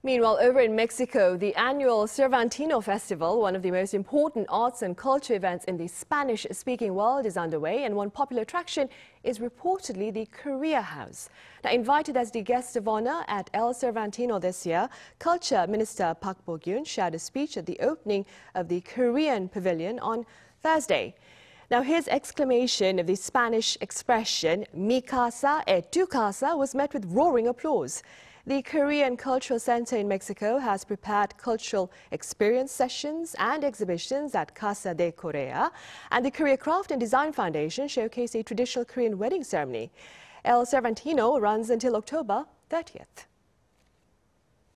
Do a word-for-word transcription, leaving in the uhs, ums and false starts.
Meanwhile, over in Mexico, the annual Cervantino Festival, one of the most important arts and culture events in the Spanish-speaking world, is underway, and one popular attraction is reportedly the Korea House. Now, invited as the guest of honor at El Cervantino this year, Culture Minister Park Bo-gyoon shared a speech at the opening of the Korean Pavilion on Thursday. Now, his exclamation of the Spanish expression, mi casa e tu casa, was met with roaring applause. The Korean Cultural Center in Mexico has prepared cultural experience sessions and exhibitions at Casa de Corea, and the Korea Craft and Design Foundation showcase a traditional Korean wedding ceremony. El Cervantino runs until October thirtieth.